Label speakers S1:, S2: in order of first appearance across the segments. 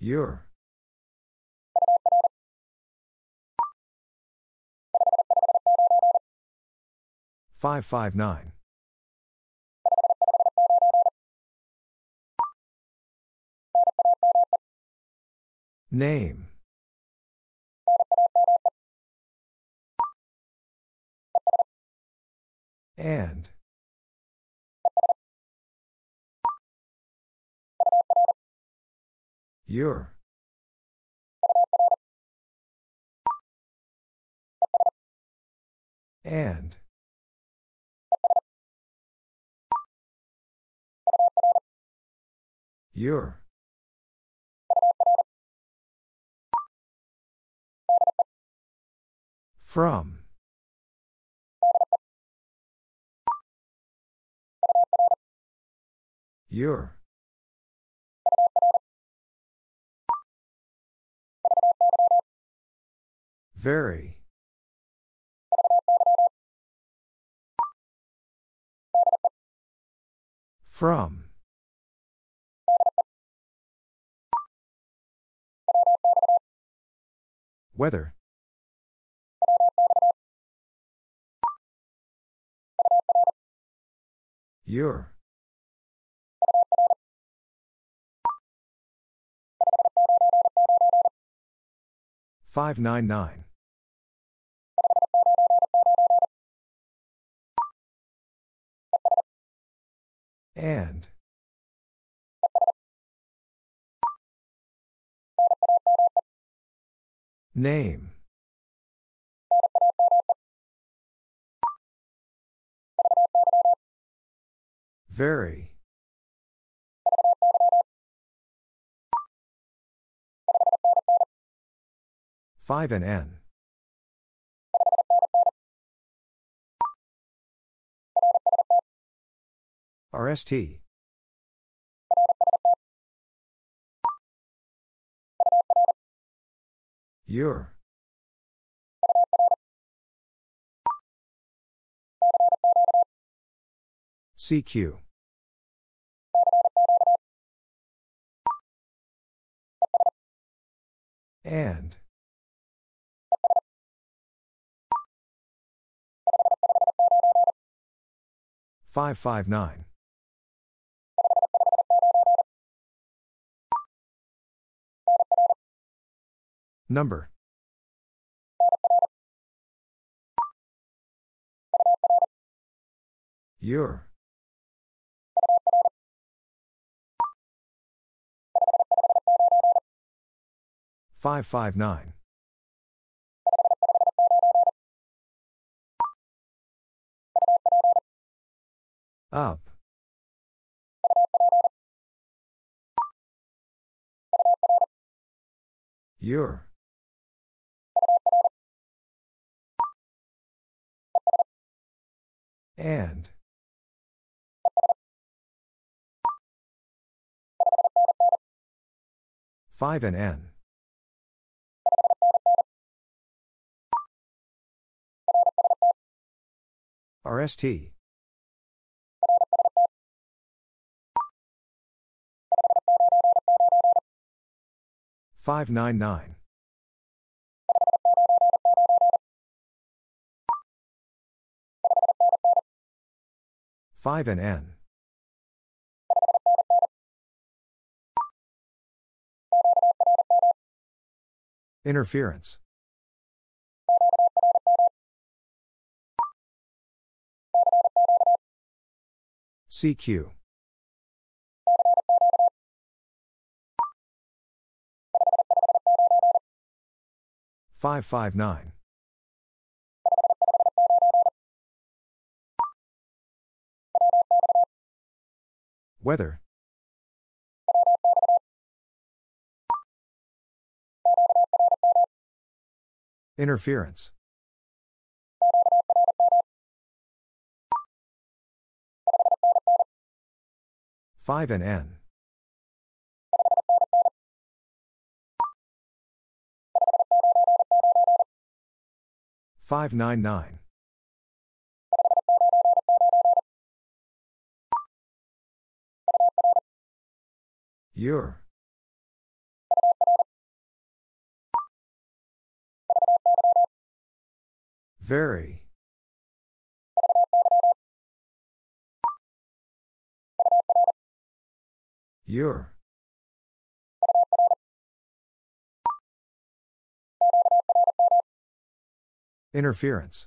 S1: Your. 559. Name. And. Your. And. Your. From. Your. Very. From. Weather. Your. $599. And. Name. Very. Five and N. RST. Your. CQ. And. $559. Number. Your. $559. Up. Your. And. Five and N. RST. $599. Five and N. Interference. CQ. $559. Weather. Interference. Five and N. $599. Your. Very. Your. Interference.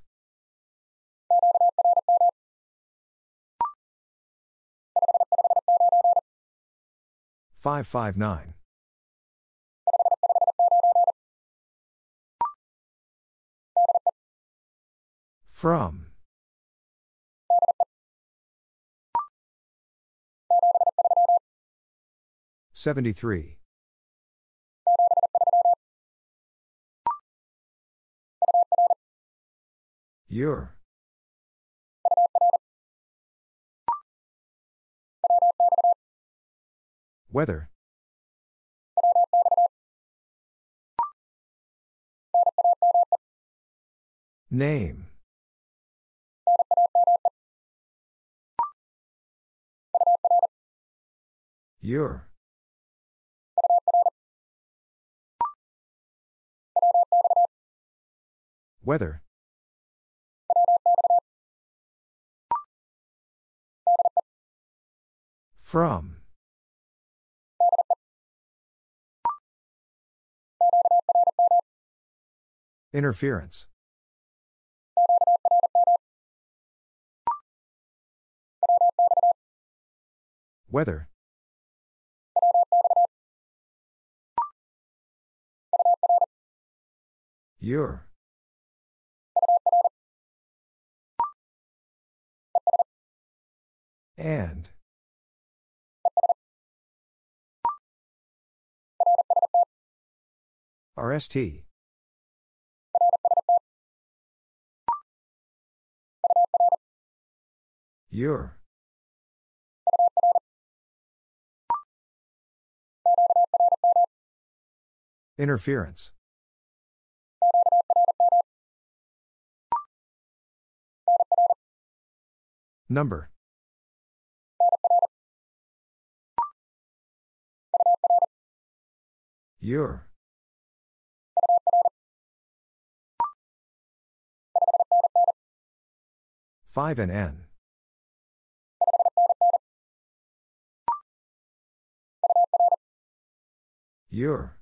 S1: Five 559. From. $73. Your. Weather. Name. Your. Weather. From. Interference. Weather. Your. And. RST. Your. Interference. Number. Your. Five and N. Your.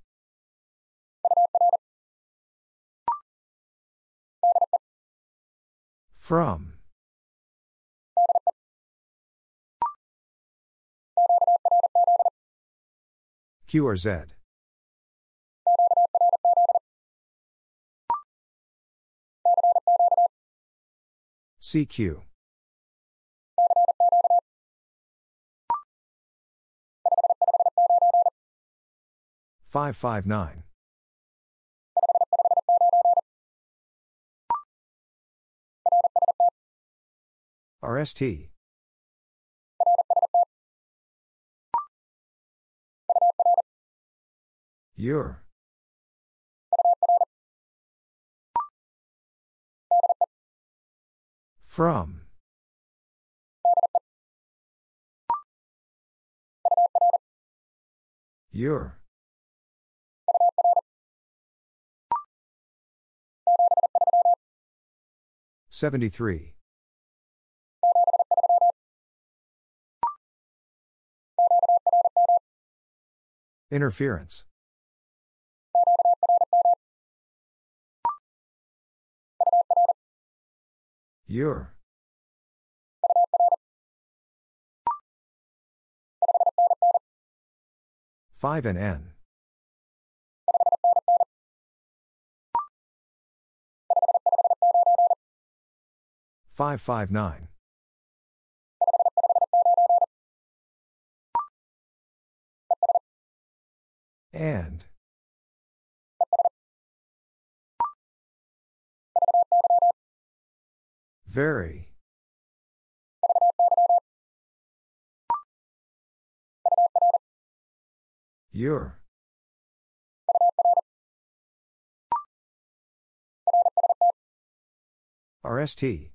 S1: From. Q or Z. CQ. Five 559. RST. Your. From. Your. $73. Interference. Your. Five and N. Five 559. And. Very. Your. RST.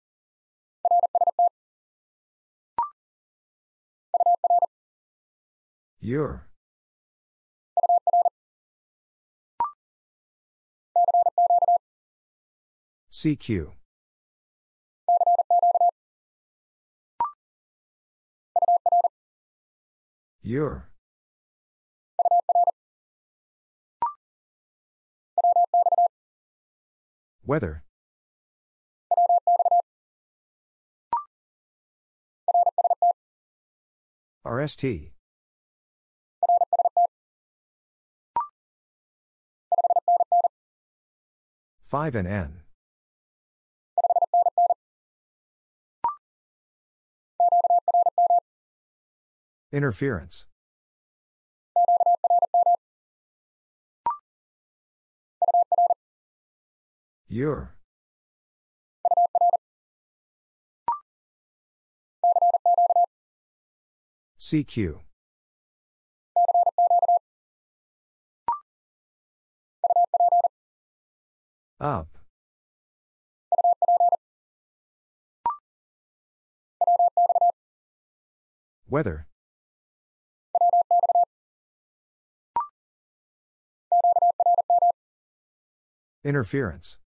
S1: Your. CQ. Your. Weather. RST. Five and N. Interference. Your. CQ. Up. Weather. Interference.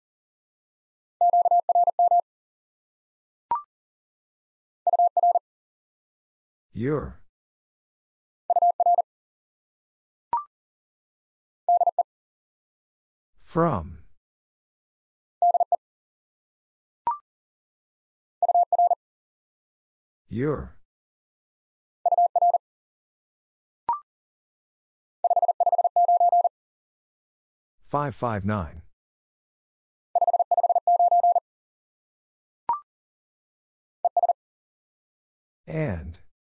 S1: Your. From. Your. Five 559. And.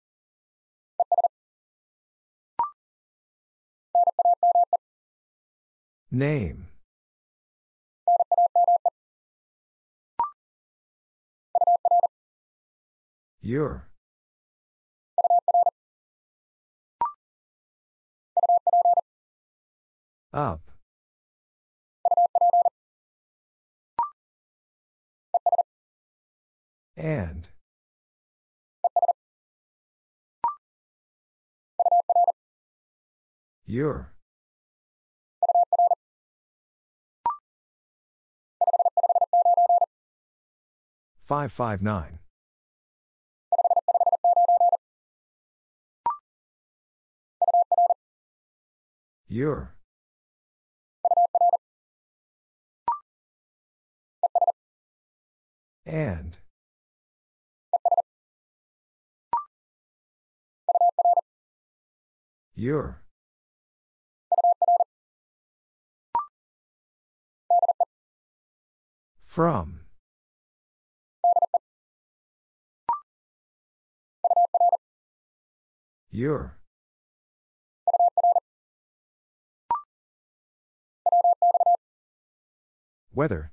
S1: Name. Your. Up. And. Your. Five 559. Your. And. Your. From. Your. Weather.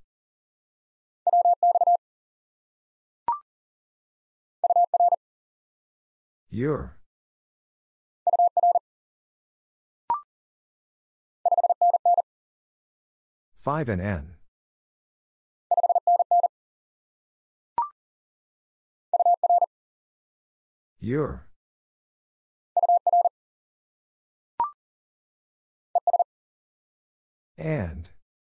S1: Your. Five and N. Your. And.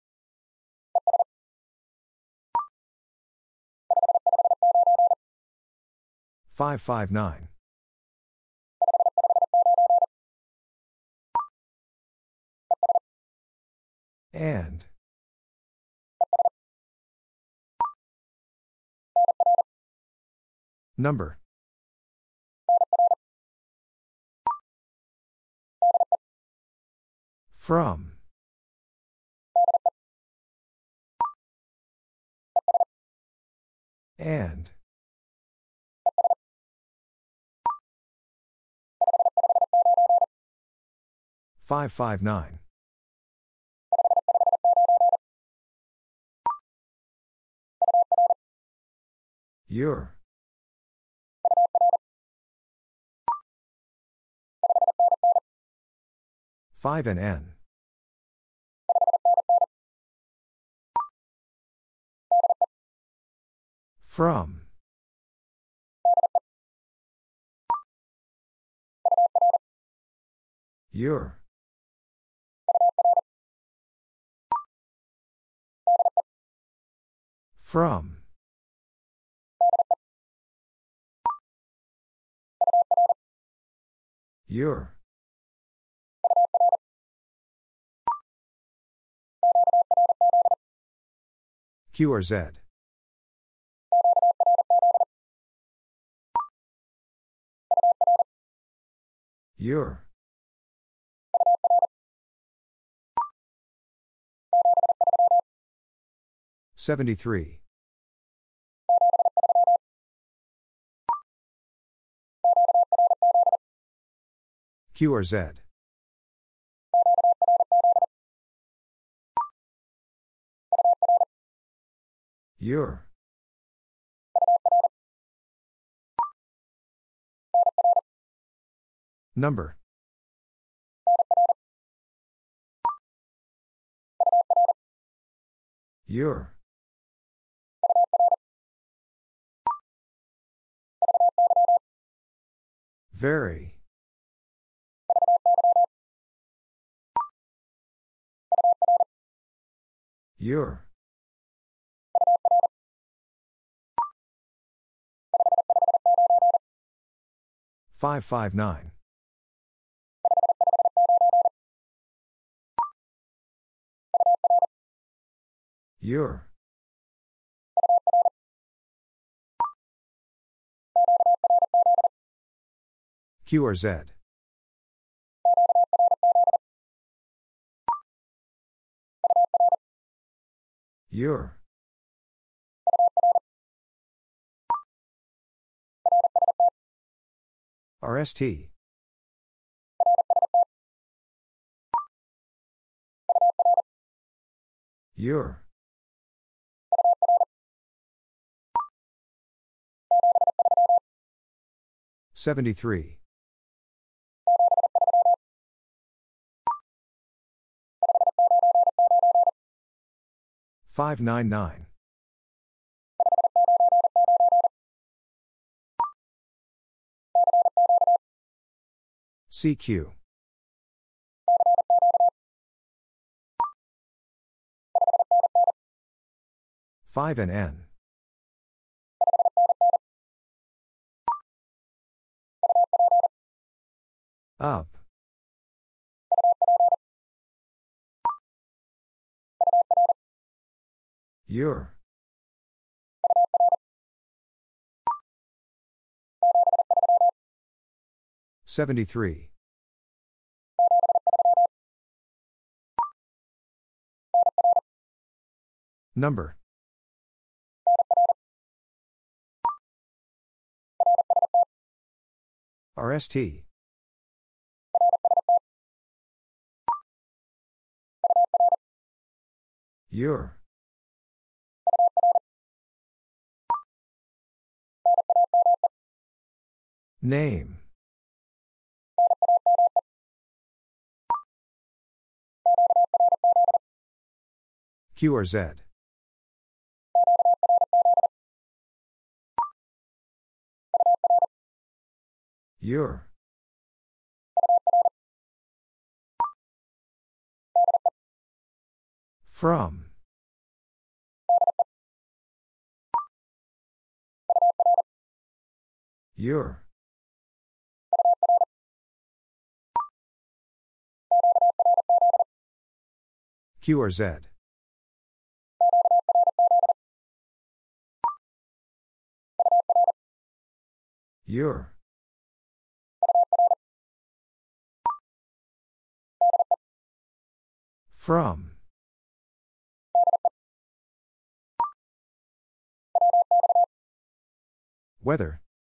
S1: Five 559. And. Number. From. And. Five 559. Your. Five and N. From. Your. From. Your. Q or Z. Your. $73. Q or Z. Your. Number. Your. Very. Your. Five 559. Your. Q or Z. Your. RST. Your. $73. $599. CQ. Five and N. Up. Your. $73. Number. RST. Your. Name. Q or Z. Your. From. Your. Q or Z. Your. From. Weather.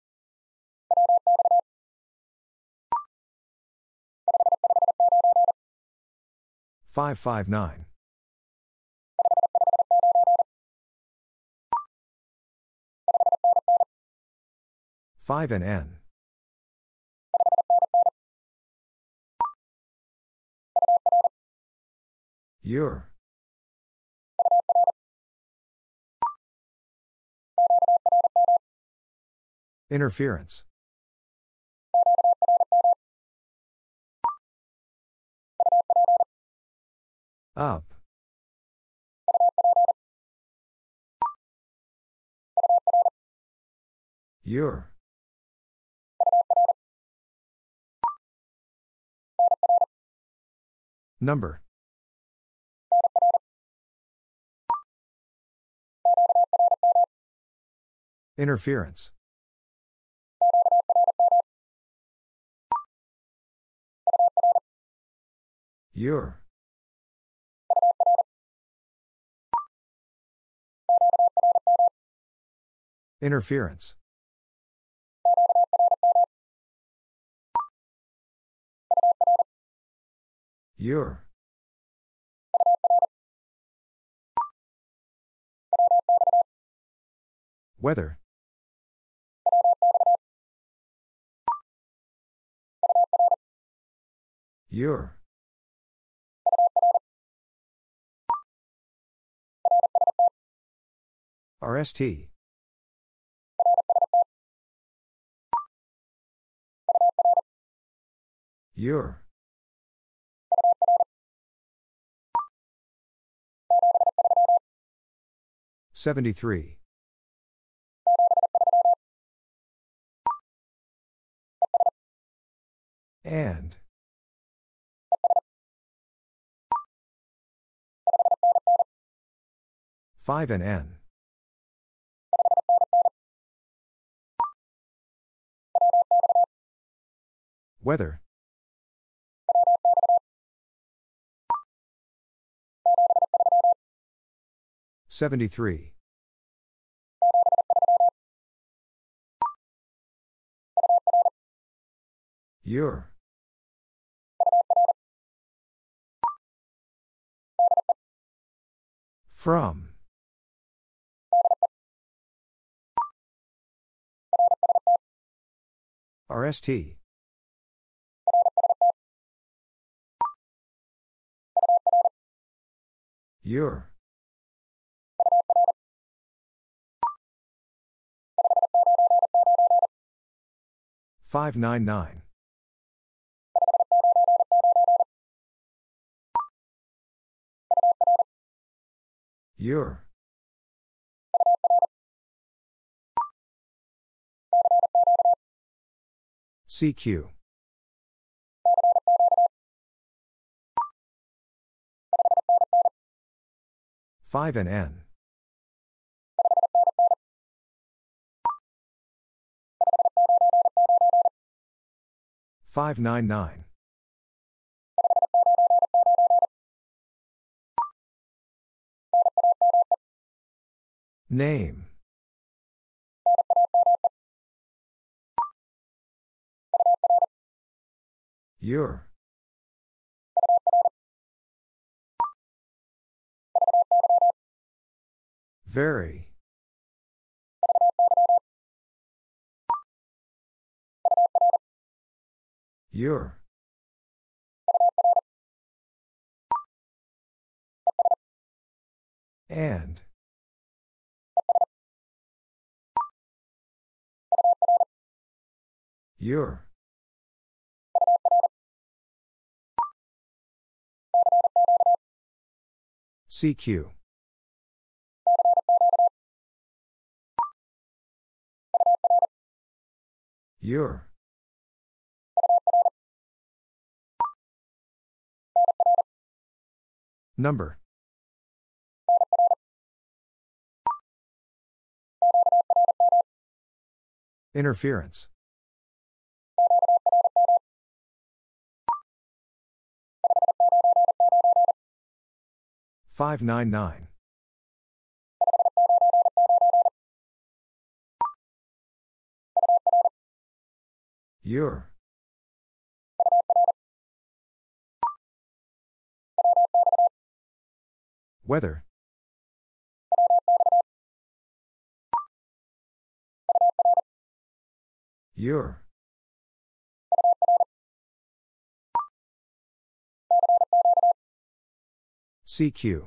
S1: 559. Five and N. Your. Interference. Up. Your. Number. Interference. Your. Interference. Your. Weather. Your. RST. Your. $73. And. Five and N. Weather. $73. Your. From. RST. Your. $599. Your. CQ. Five and N. $599. Name. Your. Very. Your. And. Your. CQ. Your. Number. Interference. $599. Your. Weather. Your. CQ.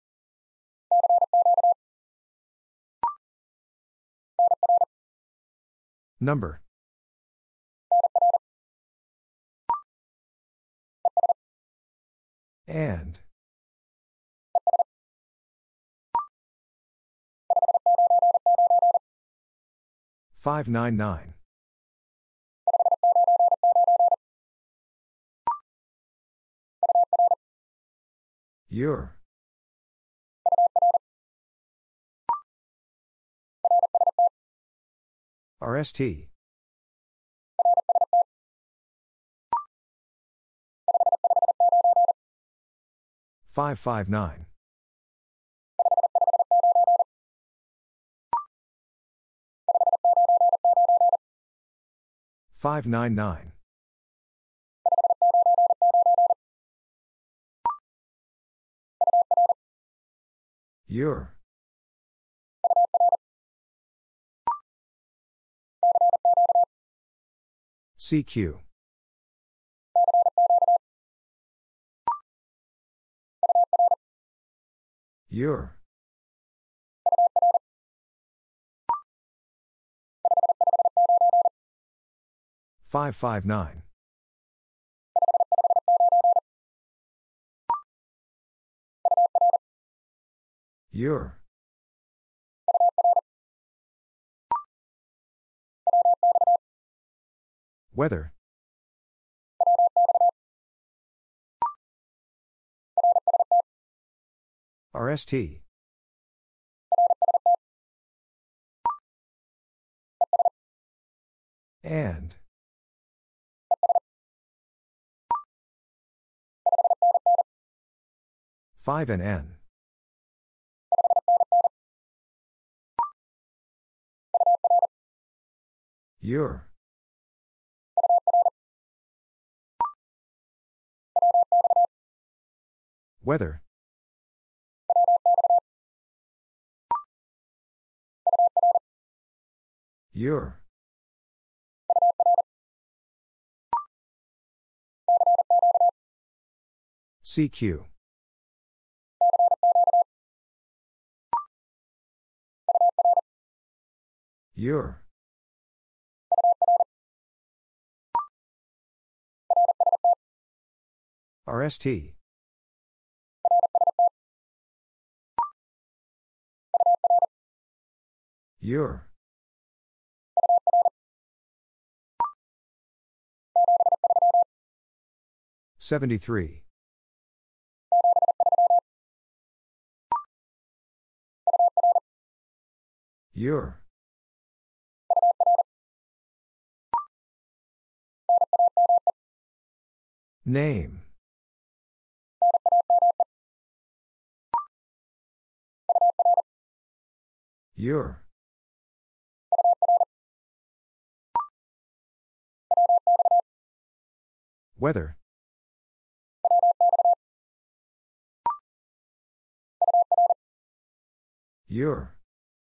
S1: Number. And. 599. Your. RST. Five 599. Your. CQ. Your. Five 559. Your. Weather. RST. And. Five and N. Your. Weather. Your. CQ. Your. RST. Your. $73. Your. Name. Your. Weather. Your.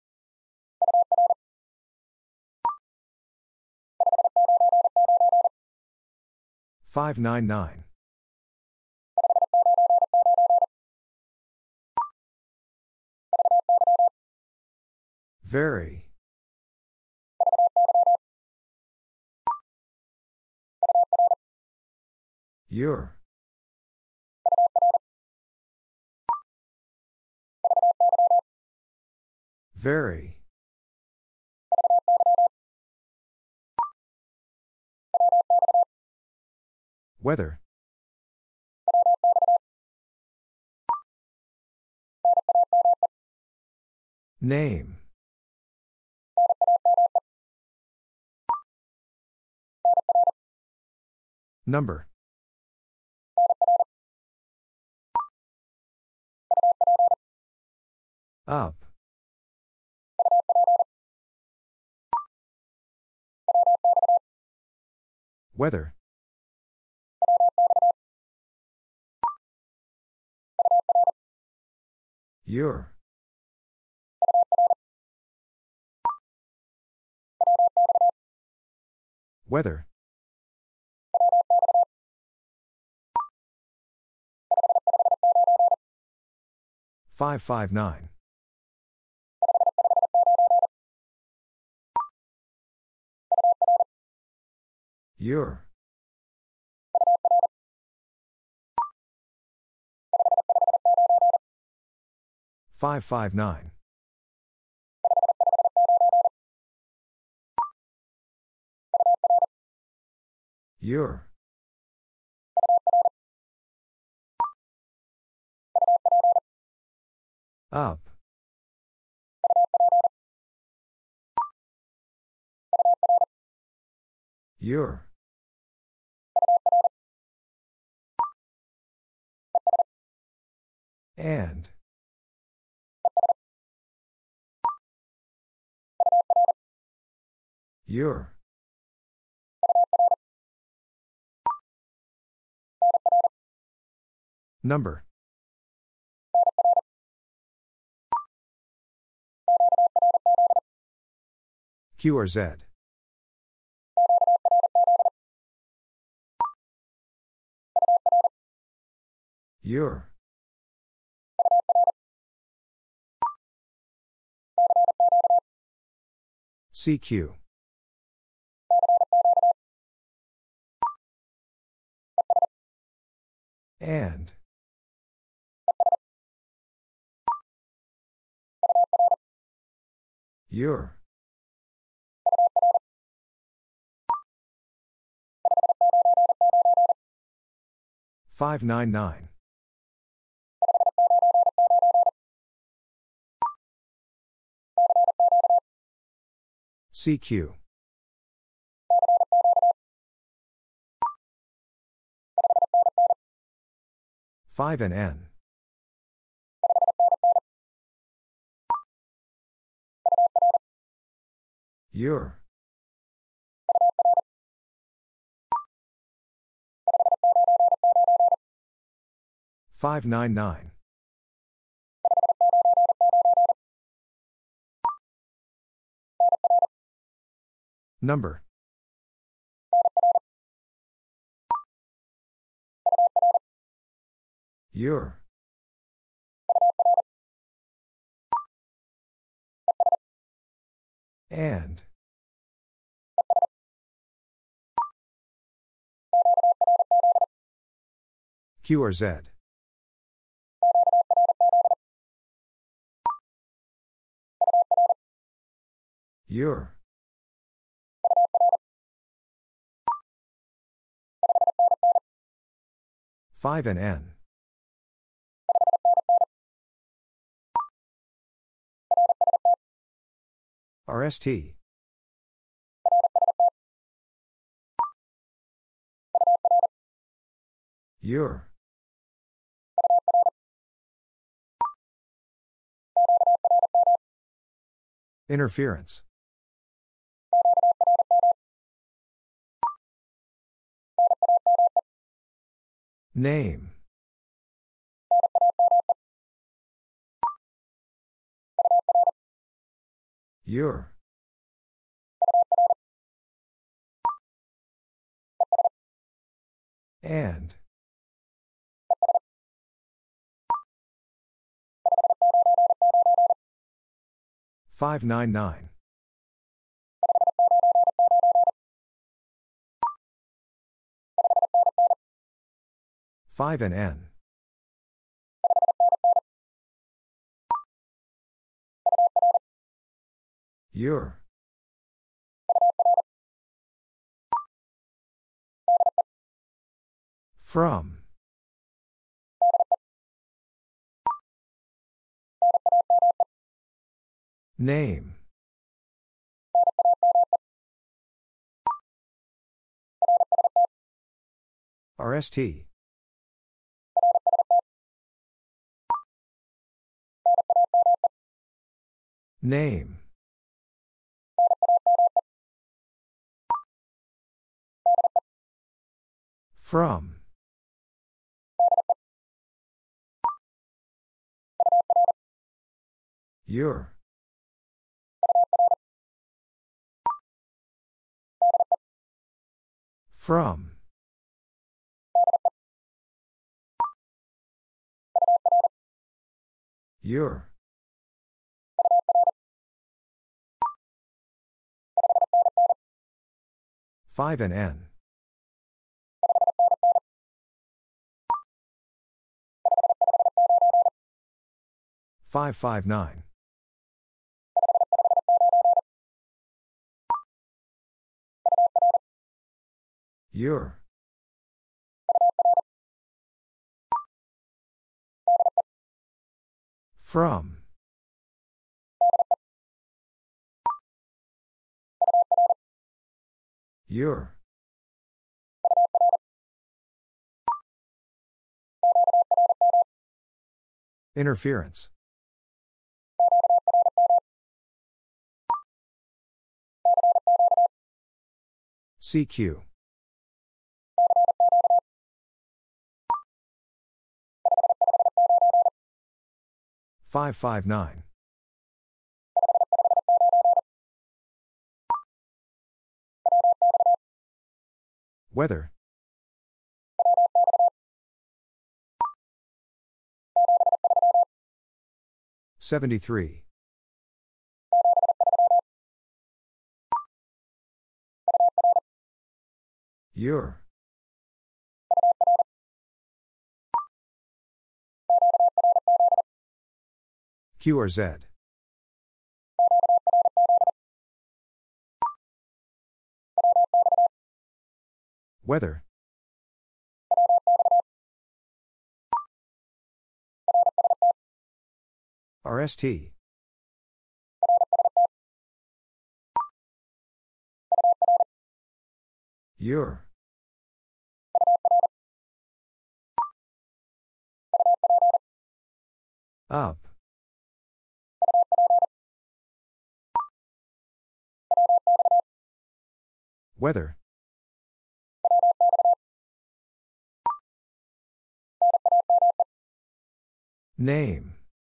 S1: Five 599. Very. Your. Very. Weather. Name. Number. Up. Weather. Your. Weather. Five 559. Your. Five 559. Your. Up. Your. And. Your. Number. Q or Z. Your. CQ. And. Your. $5.99. CQ. Five and N. Your. $5.99. Number. Your. And. Q or Z. Your. Five and N. RST. Your. Interference. Name. Your. And. $5.99. Five and N. Your. From. Name. RST. Name. From. Your. From. Your. Five and N. $5.59. Your. From. Your. Interference. CQ. Five 559. Weather. $73. Your. Q or Z. Weather. RST. Your. Up. Weather. Name.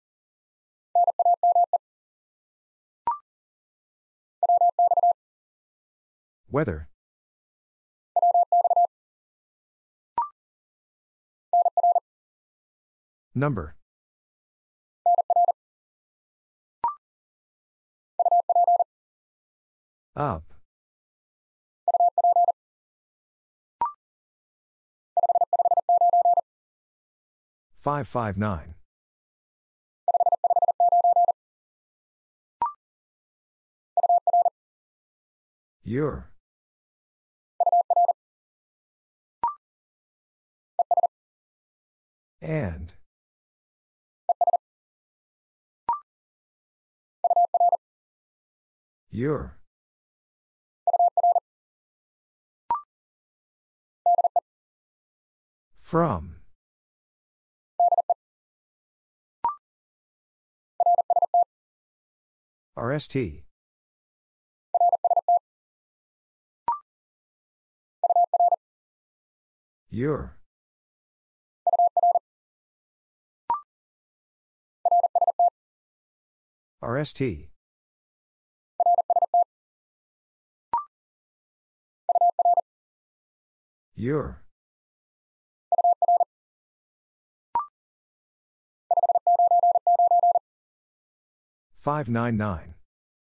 S1: Weather. Number. Up. Five 559. Your. And. Your. From. RST. Your. RST. Your. Five 599.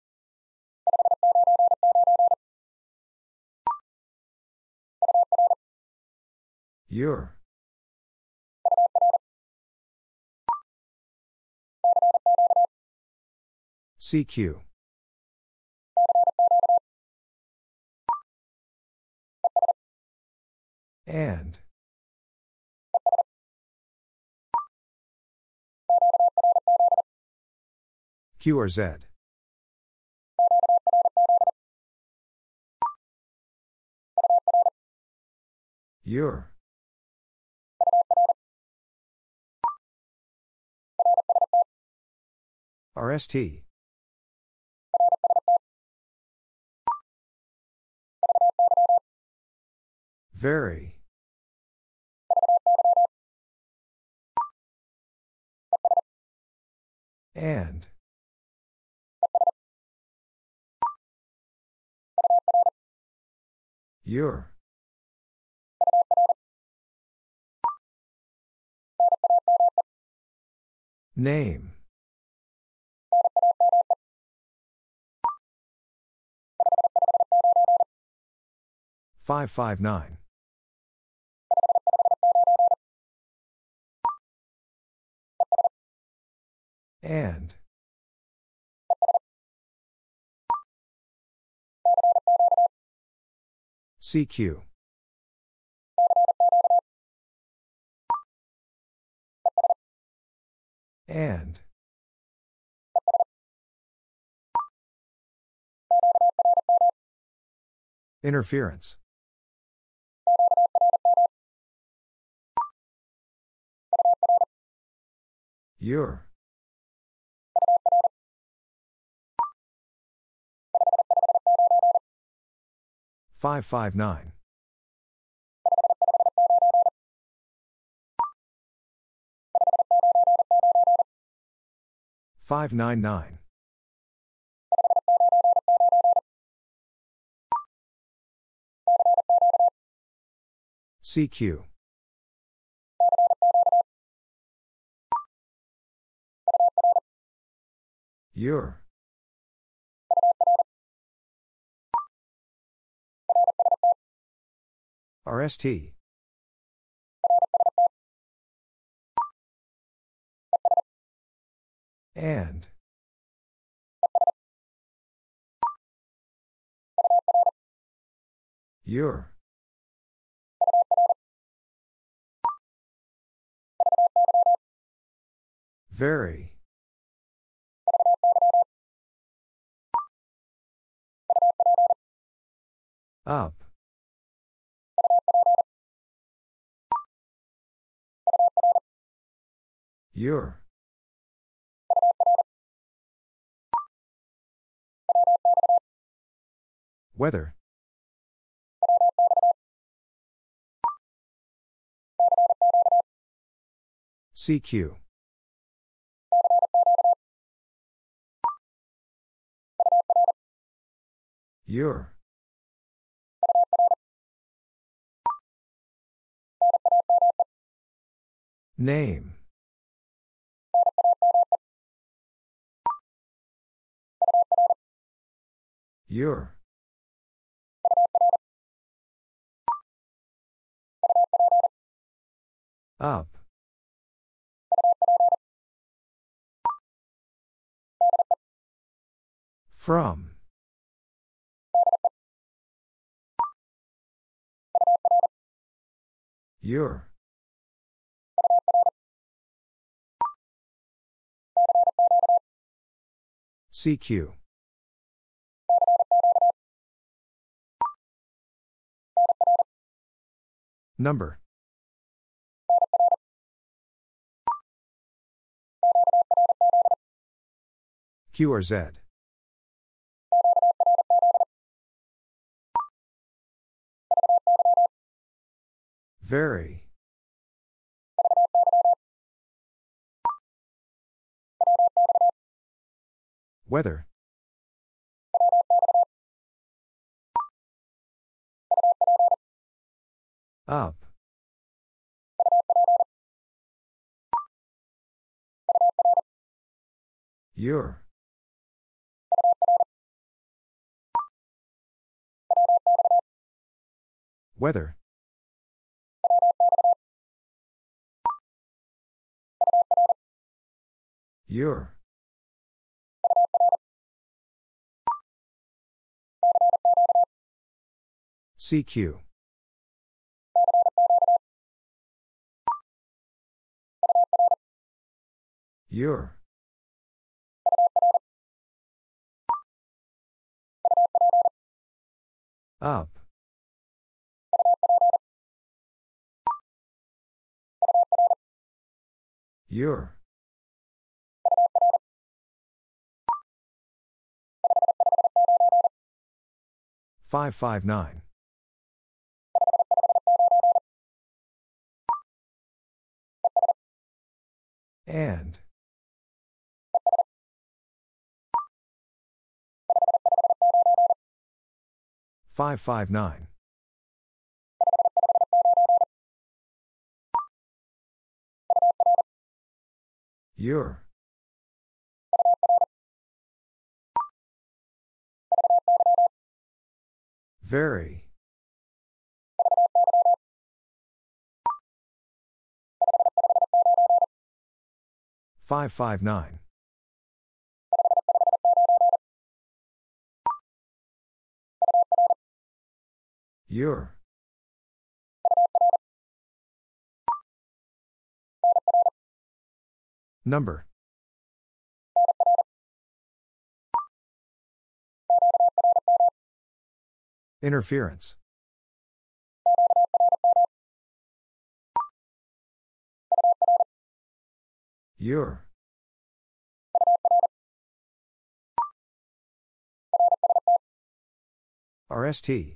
S1: Your. CQ. And. Q or Z. Your. RST. Very. And. Your. Name. Five 559. And. CQ. And. Interference. Your. Five 559. Five 99. CQ. Your. RST. And. Your. Very. Up. Your. Weather. CQ. Your. Name. Your. Up. From. Your. CQ. Number. Q or Z. Very. Weather. Up. Your. Weather. Your. CQ. Your. Up. Your. Five 559. And. Five 559. Your. Very. Five 559. Your. Number. Interference. Your. RST.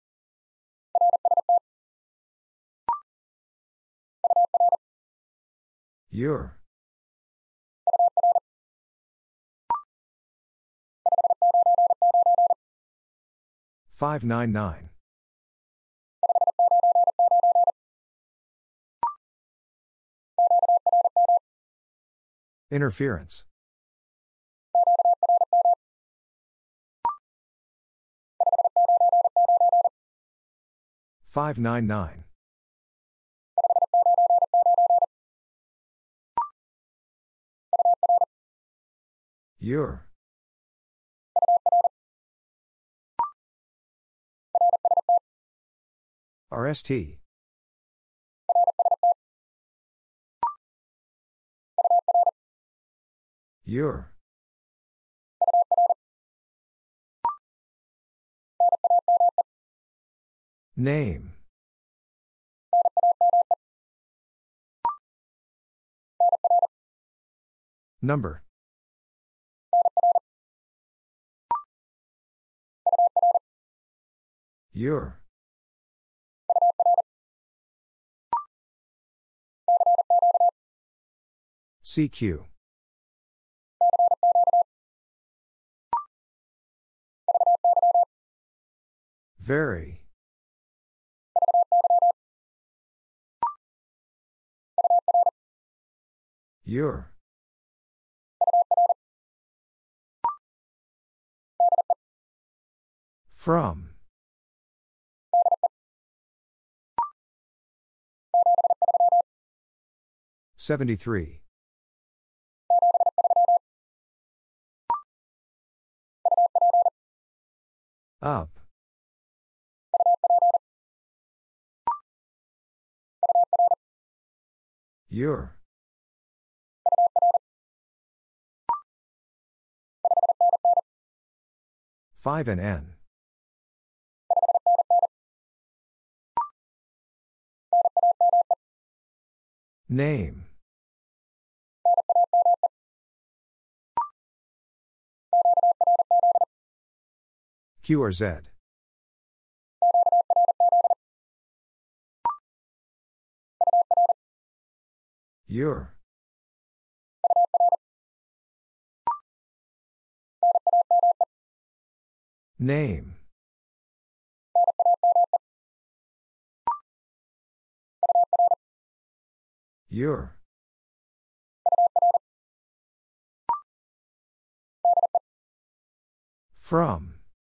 S1: Your. Five nine nine. Interference. Five nine nine. Your. RST. Your. Name. Number. Your. CQ. Very. Your. From. $73. Up. Your. Five and N. Name. Q or Z. Your. Name. Your. From.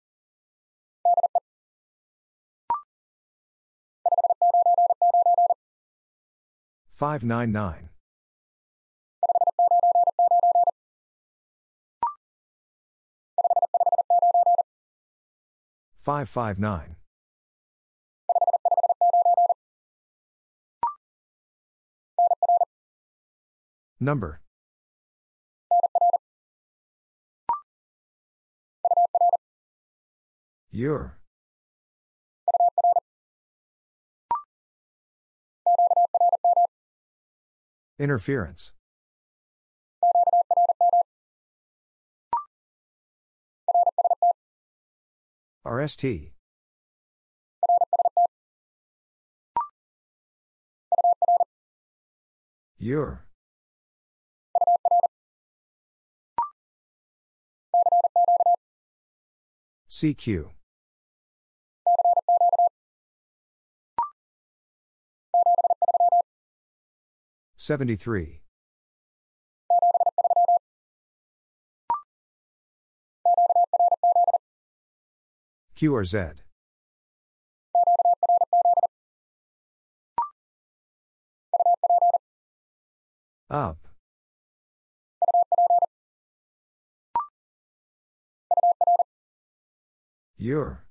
S1: Five nine nine. Five five nine. Number. Your. Interference. RST. Your. CQ. $73. Q or Z. Up. Your.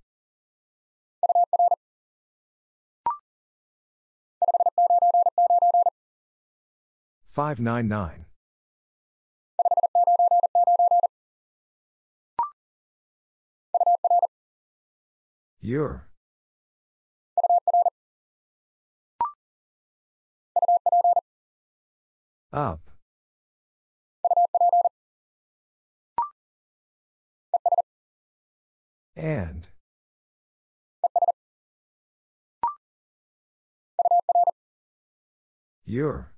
S1: Five nine nine. Your. Up. And. Your.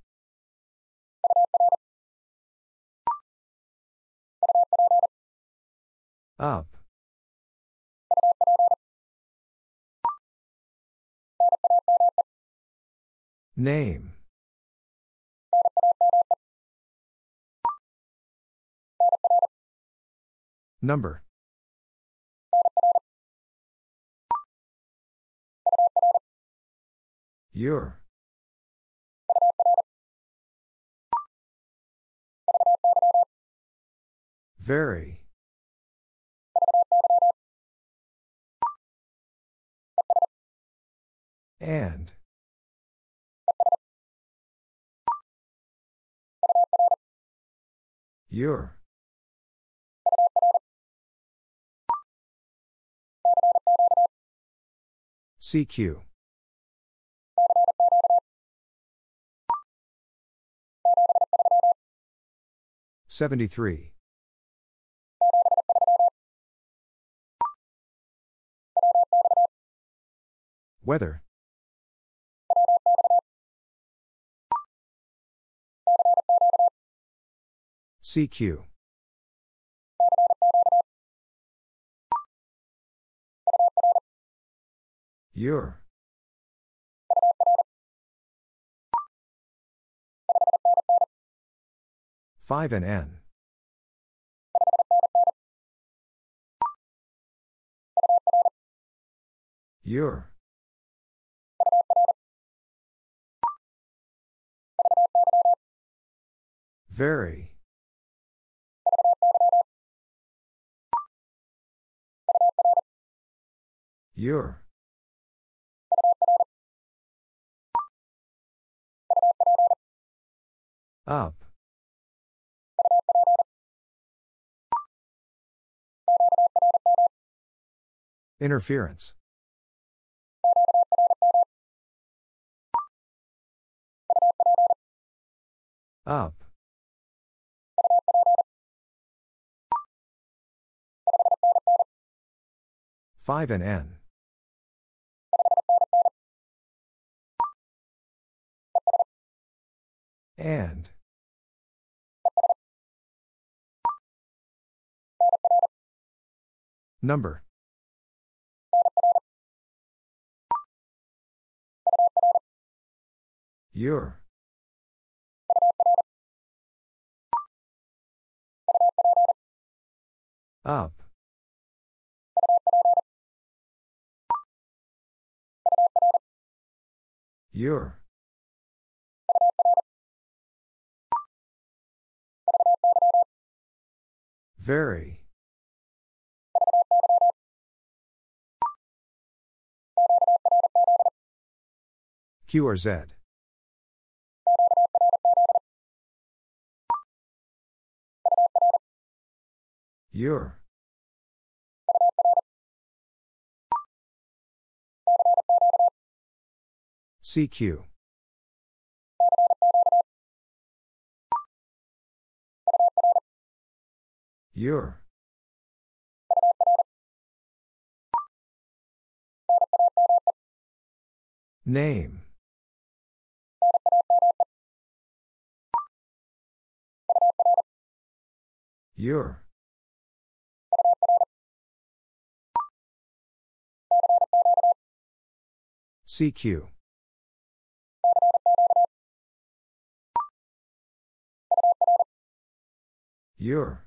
S1: Up. Name. Number. Your. Very. And. Your. CQ. $73. Weather. CQ. Your. Five and N. Your. Very. Your. Up. Interference. Up. Five and N. And. Number. Your. Up. Your. Very. Q or Z. Your. CQ. Your. Name. Your. CQ. Your.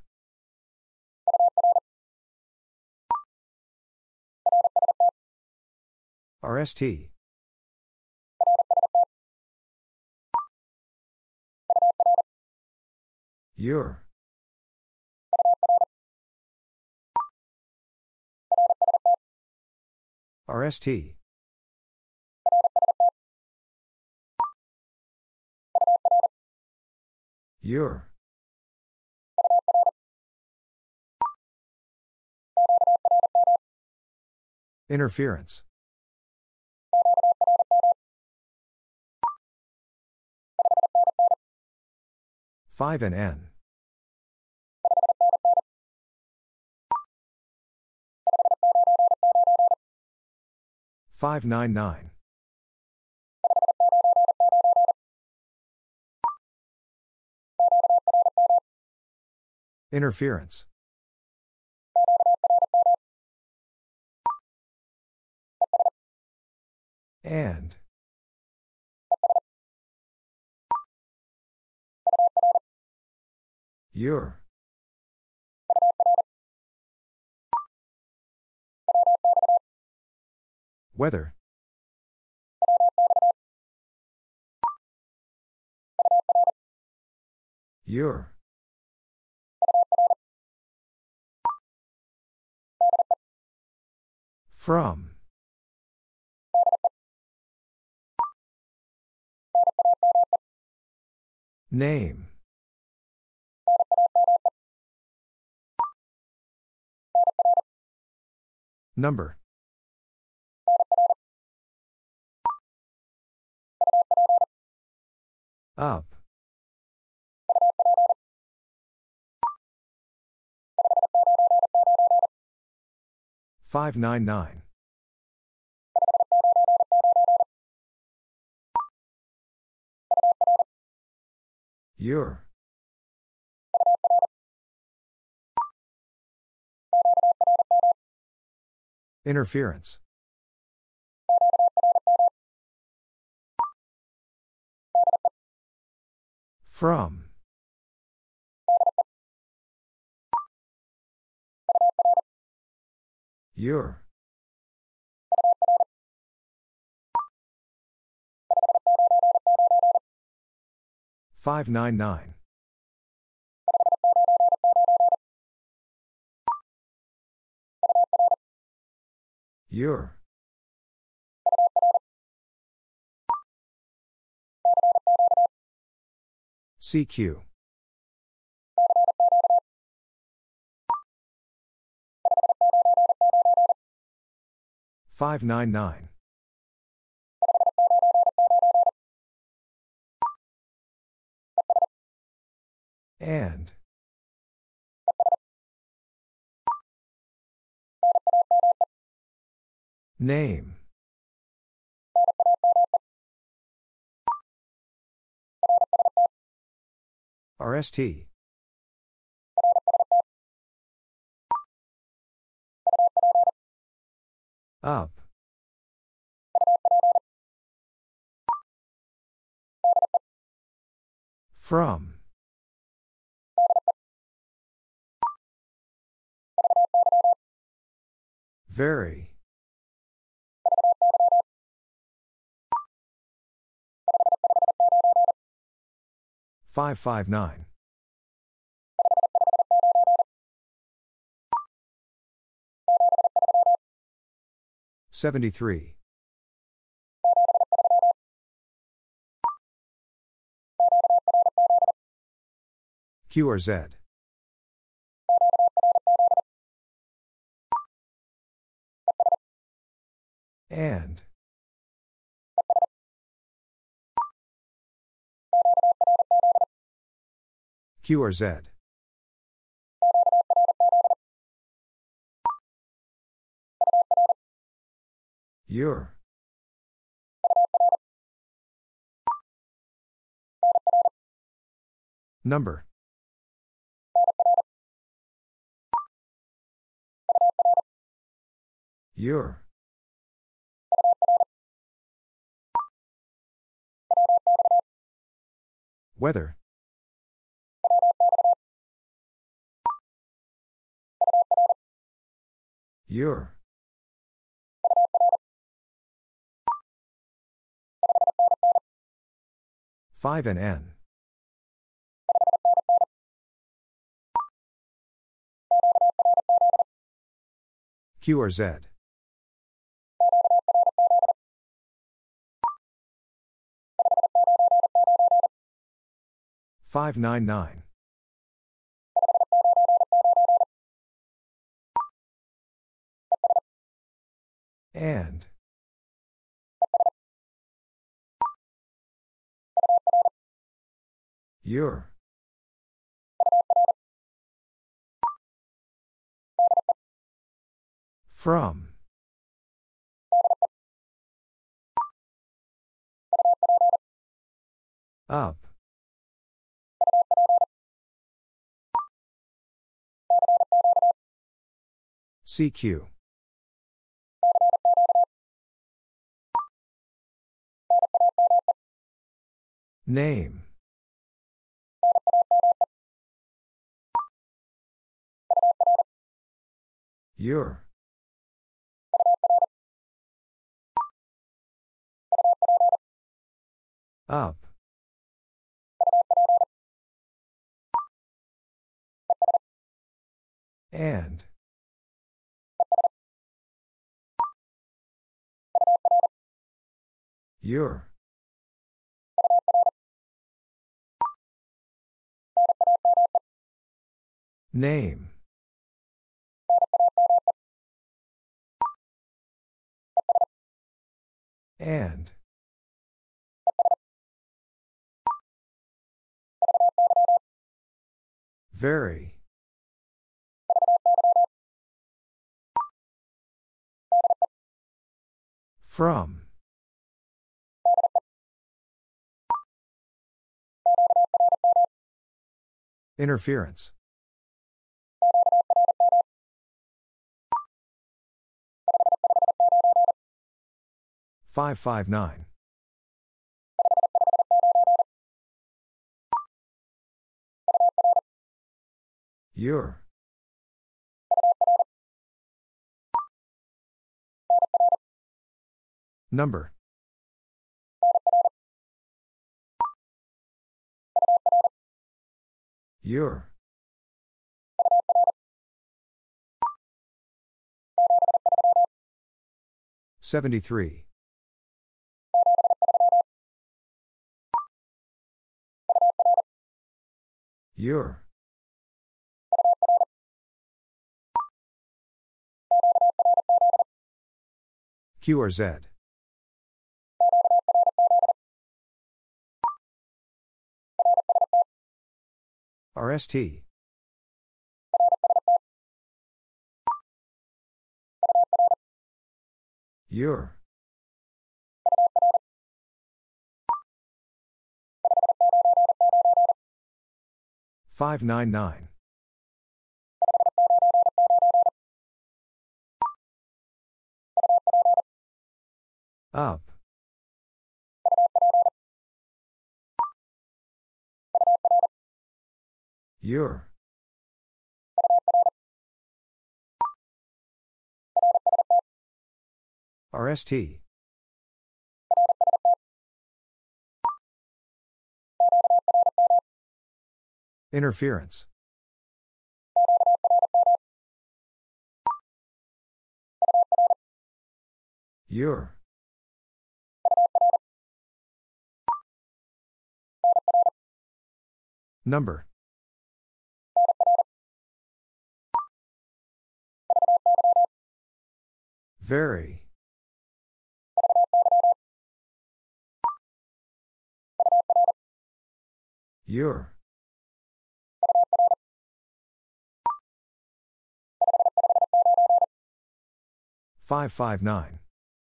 S1: RST. Your. RST. Your. Interference. 5 and N. Five nine nine. Interference. And. Your. Weather. Your. From. Name. Number. Up. Five nine nine. Your. Interference. From. Your. Five nine nine. Your. CQ. Five nine nine. And. Name. RST. Up. From. Very. Five five nine. $73. Q or Z. And. Q or Z. Your. Number. Your. Weather. Your. Five and N. Q or Z. Five nine nine. Your. From. Up. CQ. Name. Your. Up. And. Your. Name. And. Very. From. Interference. Five 559. Your. Number. Your. $73. Your. Q or Z. RST. Your. $599. Up. Your. RST. Interference. Your. Number. Very. Your. Five 559.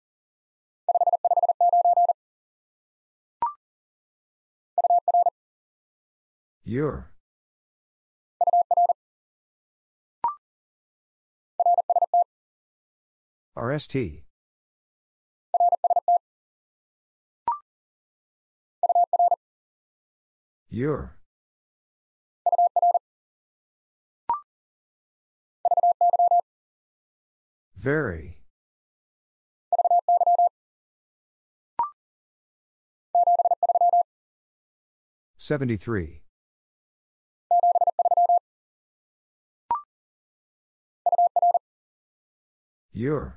S1: Your. RST. Your. Very. $73. Your.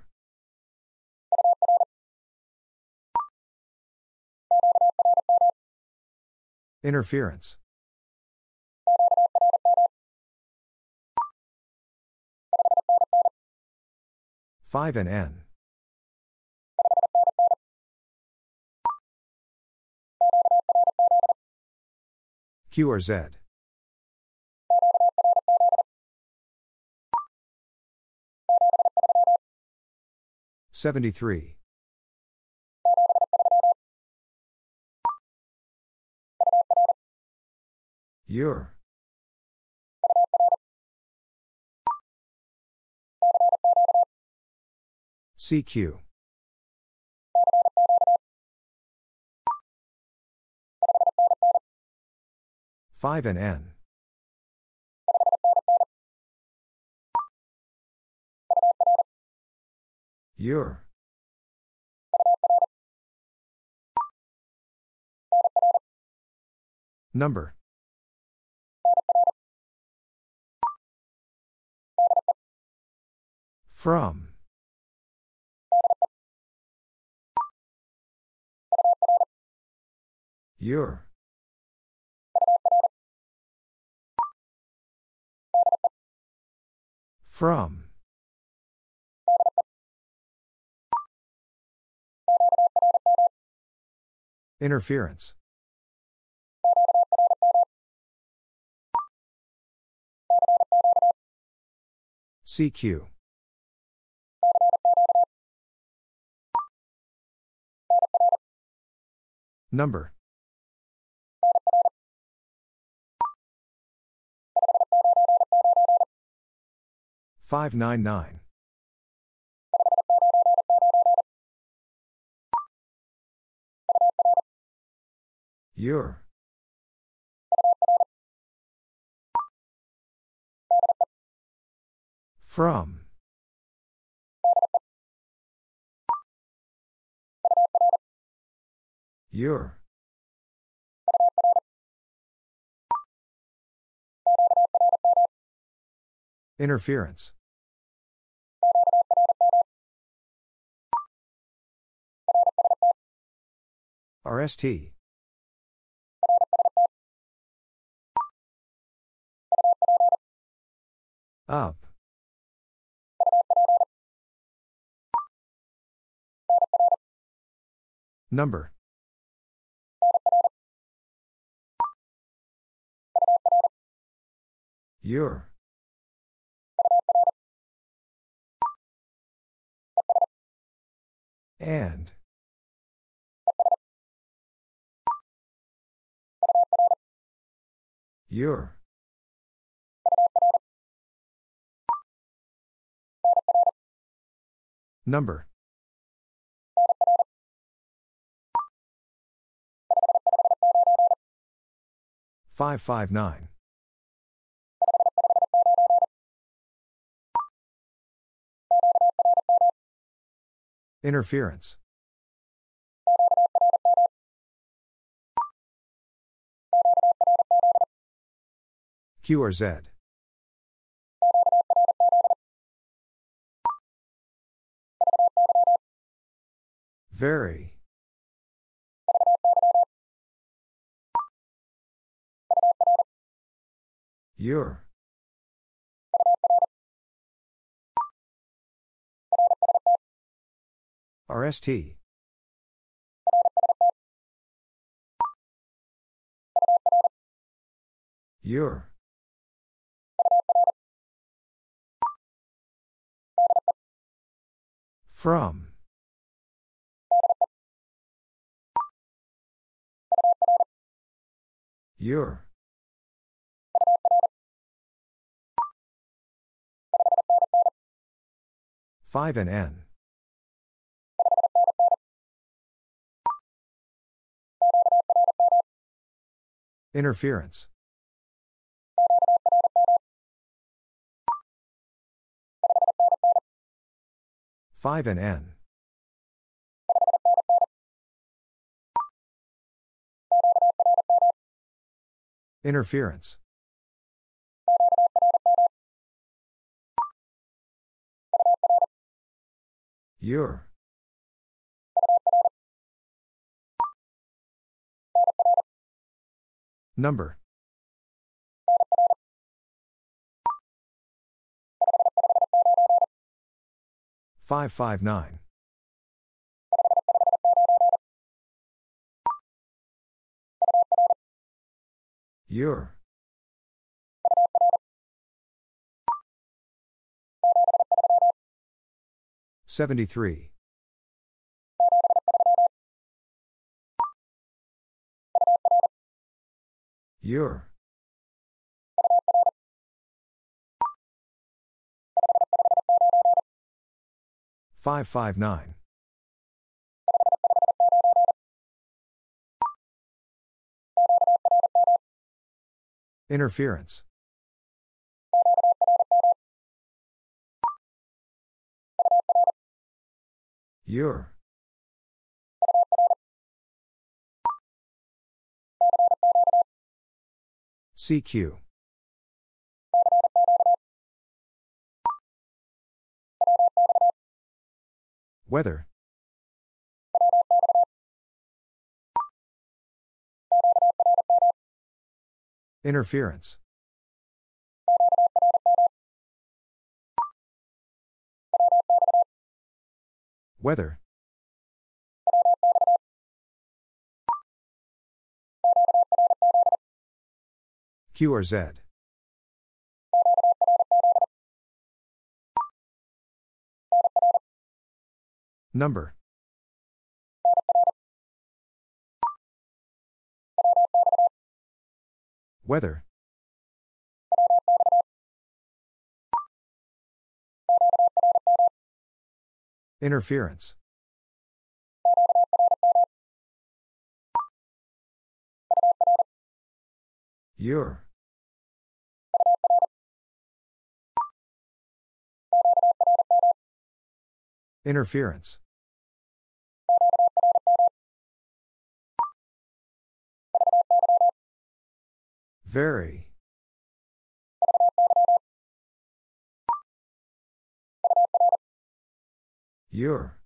S1: Interference. Five and N. Q or Z. 73. Your. 'CQ. Five and N. Your. Number. From. Your. From. Interference. CQ. Number. Five nine nine. Your. From. Your. Interference. RST. Up. Number. Your. And. Your. Number. Five five nine. Interference. Q or Z. Very. Your. RST. Your. From. Your. Five and N. Interference. Five and N. Interference. Your. Number. Five five nine. Your. 73. Your. Five 5 9. Interference. Your. CQ. Weather. Interference. Weather. Q or Z. Number. Weather. Interference. Your. Interference. Very. Your.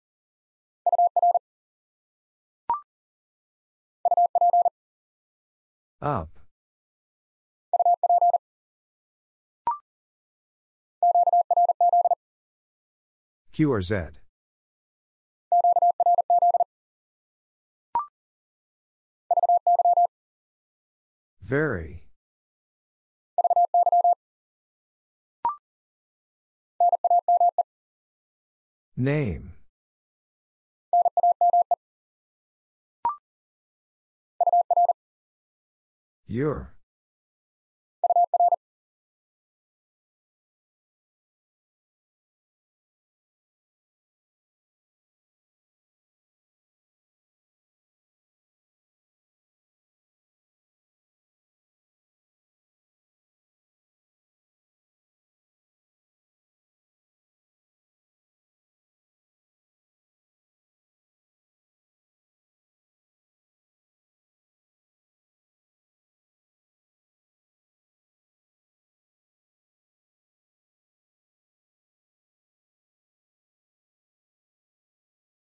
S1: Up. Q or Z. Very. Name. Your.